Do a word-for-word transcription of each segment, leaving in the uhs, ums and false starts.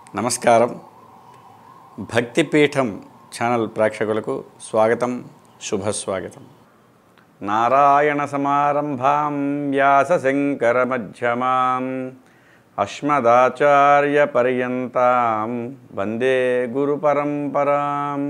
నమస్కారం. భక్తిపీఠం ఛానల్ ప్రేక్షకులకు స్వాగతం, శుభస్వాగతం. నారాయణ సమారంభాం వ్యాస శంకర మధ్యమాం అస్మదాచార్య పర్యంతాం వందే గురు పరంపరాం.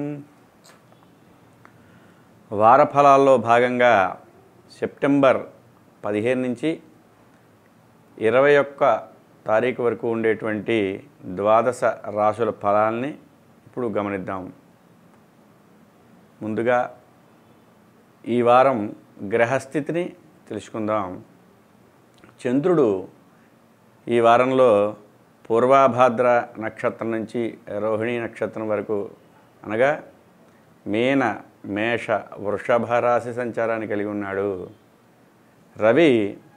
వారఫలాల్లో భాగంగా సెప్టెంబర్ పదిహేను నుంచి ఇరవై ఒక్క తారీఖు వరకు ఉండేటువంటి ద్వాదశ రాశుల ఫలాల్ని ఇప్పుడు గమనిద్దాం. ముందుగా ఈ వారం గ్రహస్థితిని తెలుసుకుందాం. చంద్రుడు ఈ వారంలో పూర్వాభాద్ర నక్షత్రం నుంచి రోహిణీ నక్షత్రం వరకు అనగా మీన, మేష, వృషభ రాశి సంచారాన్ని కలిగి ఉన్నాడు. రవి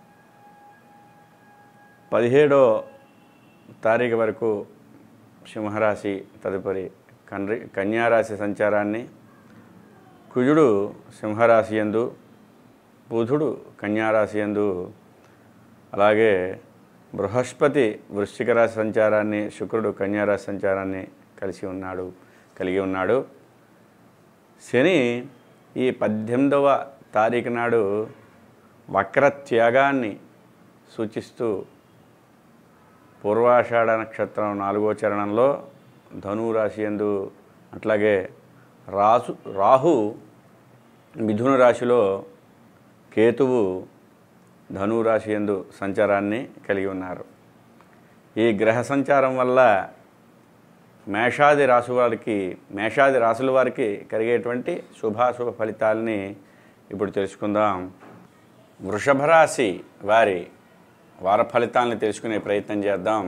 పదిహేడో తారీఖు వరకు సింహరాశి, తదుపరి కన్రి కన్యారాశి సంచారాన్ని, కుజుడు సింహరాశి యందు, బుధుడు కన్యారాశి యందు, అలాగే బృహస్పతి వృశ్చిక రాశి సంచారాన్ని, శుక్రుడు కన్యారాశి సంచారాన్ని కలిసి ఉన్నాడు కలిగి ఉన్నాడు. శని ఈ పద్దెనిమిదవ తారీఖు నాడు వక్ర త్యాగాన్ని సూచిస్తూ పూర్వాషాఢ నక్షత్రం నాలుగో చరణంలో ధనురాశి యందు, అట్లాగే రాసు రాహు మిథున రాశిలో, కేతువు ధనురాశి యందు సంచారాన్ని కలిగి ఉన్నారు. ఈ గ్రహ సంచారం వల్ల మేషాది రాశి వారికి మేషాది రాశుల వారికి కలిగేటువంటి శుభాశుభ ఫలితాలని ఇప్పుడు తెలుసుకుందాం. వృషభ రాశి వారి వార ఫలితాలను తెలుసుకునే ప్రయత్నం చేద్దాం.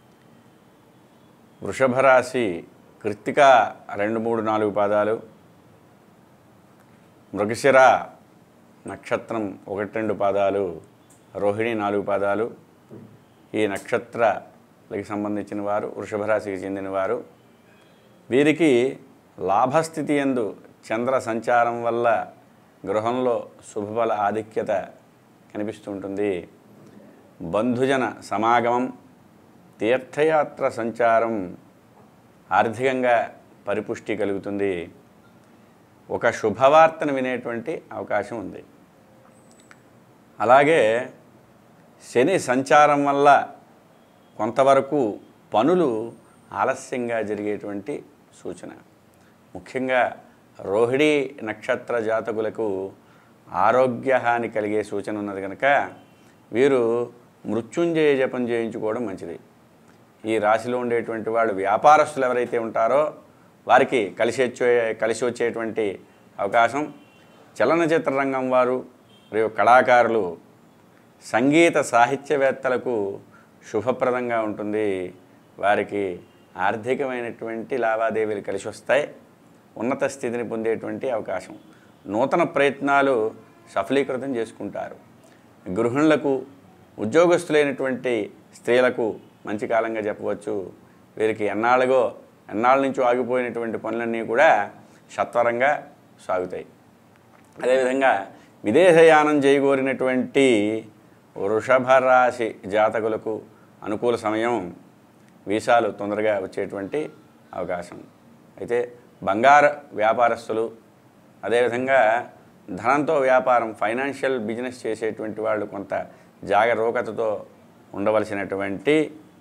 వృషభ రాశి కృత్తిక రెండు మూడు నాలుగు పాదాలు, మృగశిర నక్షత్రం ఒకటి రెండు పాదాలు, రోహిణి నాలుగు పాదాలు. ఈ నక్షత్రాలకి సంబంధించిన వారు వృషభ రాశికి చెందినవారు. వీరికి లాభస్థితి యందు చంద్ర సంచారం వల్ల గృహంలో శుభఫల ఆధిక్యత కనిపిస్తుంటుంది. బంధుజన సమాగమం, తీర్థయాత్ర సంచారం ఆర్థికంగా పరిపుష్టి కలుగుతుంది. ఒక శుభవార్తను వినేటువంటి అవకాశం ఉంది. అలాగే శని సంచారం వల్ల కొంతవరకు పనులు ఆలస్యంగా జరిగేటువంటి సూచన. ముఖ్యంగా రోహిణీ నక్షత్ర జాతకులకు ఆరోగ్య హాని కలిగే సూచన ఉన్నది కనుక వీరు మృత్యుంజయ జపం చేయించుకోవడం మంచిది. ఈ రాశిలో ఉండేటువంటి వాళ్ళు వ్యాపారస్తులు ఎవరైతే ఉంటారో వారికి కలిసి వచ్చే కలిసి వచ్చేటువంటి అవకాశం. చలనచిత్ర రంగం వారు మరియు కళాకారులు, సంగీత సాహిత్యవేత్తలకు శుభప్రదంగా ఉంటుంది. వారికి ఆర్థికమైనటువంటి లావాదేవీలు కలిసి వస్తాయి. ఉన్నత స్థితిని పొందేటువంటి అవకాశం. నూతన ప్రయత్నాలు సఫలీకృతం చేసుకుంటారు. గృహిణులకు, ఉద్యోగస్తులైనటువంటి స్త్రీలకు మంచి కాలంగా చెప్పవచ్చు. వీరికి ఎన్నాళ్ళగో ఎన్నాళ్ళ నుంచో ఆగిపోయినటువంటి పనులన్నీ కూడా సత్వరంగా సాగుతాయి. అదేవిధంగా విదేశయానం చేయగోరినటువంటి వృషభ రాశి జాతకులకు అనుకూల సమయం. వీసాలు తొందరగా వచ్చేటువంటి అవకాశం. అయితే బంగారు వ్యాపారస్తులు, అదేవిధంగా ధనంతో వ్యాపారం, ఫైనాన్షియల్ బిజినెస్ చేసేటువంటి వాళ్ళు కొంత జాగరూకతతో ఉండవలసినటువంటి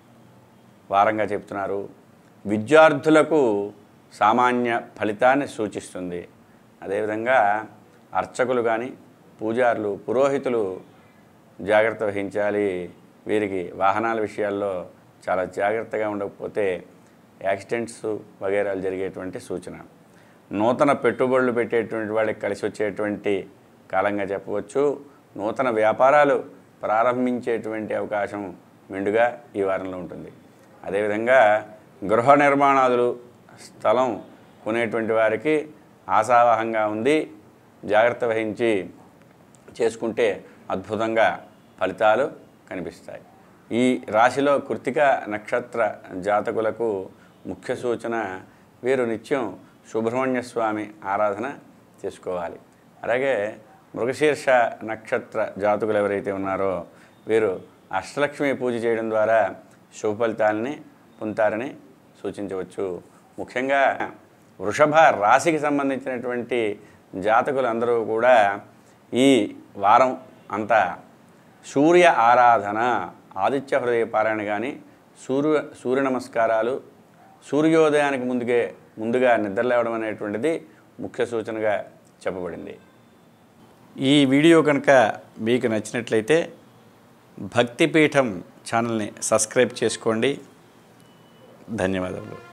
వారంగా చెప్తున్నారు. విద్యార్థులకు సామాన్య ఫలితాన్ని సూచిస్తుంది. అదేవిధంగా అర్చకులు కానీ, పూజారులు, పురోహితులు జాగ్రత్త వహించాలి. వీరికి వాహనాల విషయాల్లో చాలా జాగ్రత్తగా ఉండకపోతే యాక్సిడెంట్స్ వగైరాలు జరిగేటువంటి సూచన. నూతన పెట్టుబడులు పెట్టేటువంటి వాళ్ళకి కలిసి వచ్చేటువంటి కాలంగా చెప్పవచ్చు. నూతన వ్యాపారాలు ప్రారంభించేటువంటి అవకాశం మెండుగా ఈ వారంలో ఉంటుంది. అదేవిధంగా గృహ నిర్మాణాదులు, స్థలం కొనేటువంటి వారికి ఆశావహంగా ఉంది. జాగ్రత్త వహించి చేసుకుంటే అద్భుతంగా ఫలితాలు కనిపిస్తాయి. ఈ రాశిలో కృత్తిక నక్షత్ర జాతకులకు ముఖ్య సూచన, వీరు నిత్యం సుబ్రహ్మణ్య స్వామి ఆరాధన చేసుకోవాలి. అలాగే మృగశీర్ష నక్షత్ర జాతకులు ఎవరైతే ఉన్నారో వీరు అష్టలక్ష్మి పూజ చేయడం ద్వారా శుభ ఫలితాలని పొందుతారని సూచించవచ్చు. ముఖ్యంగా వృషభ రాశికి సంబంధించినటువంటి జాతకులందరూ కూడా ఈ వారం అంతా సూర్య ఆరాధన, ఆదిత్య హృదయ పారాయణ కానీ, సూర్య సూర్య నమస్కారాలు, సూర్యోదయానికి ముందుగే ముందుగా నిద్రలేవడం అనేటువంటిది ముఖ్య సూచనగా చెప్పబడింది. ఈ వీడియో కనుక మీకు నచ్చినట్లయితే భక్తిపీఠం ఛానల్ని సబ్స్క్రైబ్ చేసుకోండి. ధన్యవాదాలు.